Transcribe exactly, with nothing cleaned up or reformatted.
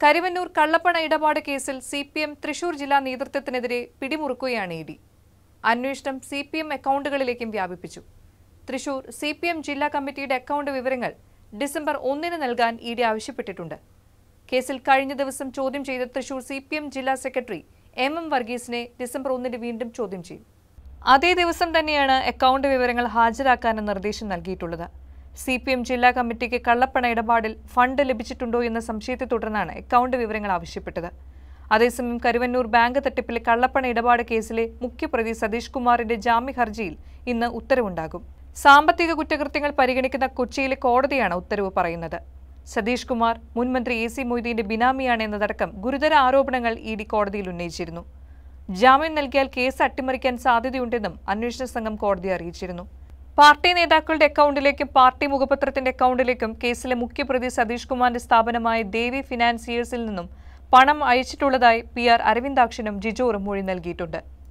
കരുവന്നൂർ കള്ളപ്പണ ഇടപാട് കേസിൽ സി പി എം തൃശൂർ ജില്ലാ നേതൃത്വത്തിനെതിരെ പിടിമുറുക്കുകയാണ് ഇ ഡി. അന്വേഷണം സി പി എം അക്കൗണ്ടുകളിലേക്കും വ്യാപിപ്പിച്ചു. തൃശൂർ സി പി എം ജില്ലാ കമ്മിറ്റിയുടെ അക്കൗണ്ട് വിവരങ്ങൾ ഡിസംബർ ഒന്നിന് നൽകാൻ ഇ ഡി ആവശ്യപ്പെട്ടിട്ടുണ്ട്. കേസിൽ കഴിഞ്ഞ ദിവസം ചോദ്യം ചെയ്ത തൃശൂർ സി പി എം ജില്ലാ സെക്രട്ടറി എം എം വർഗീസിനെ ഡിസംബർ ഒന്നിന് വീണ്ടും ചോദ്യം ചെയ്യും. അതേ ദിവസം തന്നെയാണ് അക്കൗണ്ട് വിവരങ്ങൾ ഹാജരാക്കാനും നിർദ്ദേശം നൽകിയിട്ടുള്ളത്. സി പി എം ജില്ലാ കമ്മിറ്റിക്ക് കള്ളപ്പണ ഇടപാടിൽ ഫണ്ട് ലഭിച്ചിട്ടുണ്ടോ എന്ന സംശയത്തെ തുടർന്നാണ് അക്കൗണ്ട് വിവരങ്ങൾ ആവശ്യപ്പെട്ടത്. അതേസമയം കരുവന്നൂർ ബാങ്ക് തട്ടിപ്പിലെ കള്ളപ്പണ ഇടപാട് കേസിലെ മുഖ്യപ്രതി സതീഷ് കുമാറിന്റെ ജാമ്യ ഹർജിയിൽ ഇന്ന് ഉത്തരവുണ്ടാകും. സാമ്പത്തിക കുറ്റകൃത്യങ്ങൾ പരിഗണിക്കുന്ന കൊച്ചിയിലെ കോടതിയാണ് ഉത്തരവ് പറയുന്നത്. സതീഷ് കുമാർ മുൻ മന്ത്രി എ സി മൊയ്തീന്റെ ബിനാമിയാണ് എന്നതടക്കം ഗുരുതര ആരോപണങ്ങൾ ഇ ഡി കോടതിയിൽ ഉന്നയിച്ചിരുന്നു. ജാമ്യം നൽകിയാൽ കേസ് അട്ടിമറിക്കാൻ സാധ്യതയുണ്ടെന്നും അന്വേഷണ സംഘം കോടതിയെ അറിയിച്ചിരുന്നു. പാർട്ടി നേതാക്കളുടെ അക്കൗണ്ടിലേക്കും പാർട്ടി മുഖപത്രത്തിന്റെ അക്കൗണ്ടിലേക്കും കേസിലെ മുഖ്യപ്രതി സതീഷ് കുമാറിന്റെ സ്ഥാപനമായ ദേവി ഫിനാൻസിയേഴ്സിൽ നിന്നും പണം അയച്ചിട്ടുള്ളതായി പി ആർ അരവിന്ദാക്ഷനും ജിജോറും മൊഴി നൽകിയിട്ടുണ്ട്.